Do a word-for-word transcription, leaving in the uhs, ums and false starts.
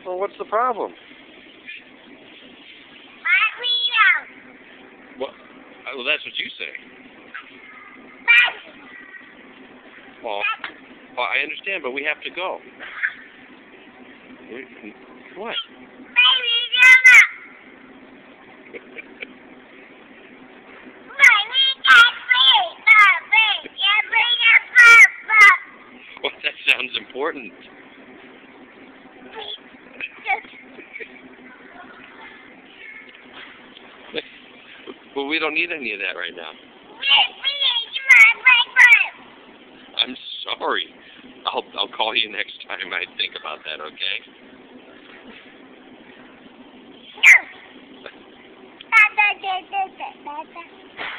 Well, what's the problem? Well, uh, well, that's what you say. Well, well, I understand, but we have to go. We, what? Well, that sounds important. Well, we don't need any of that right now. I'm sorry. I'll I'll call you next time I think about that, okay?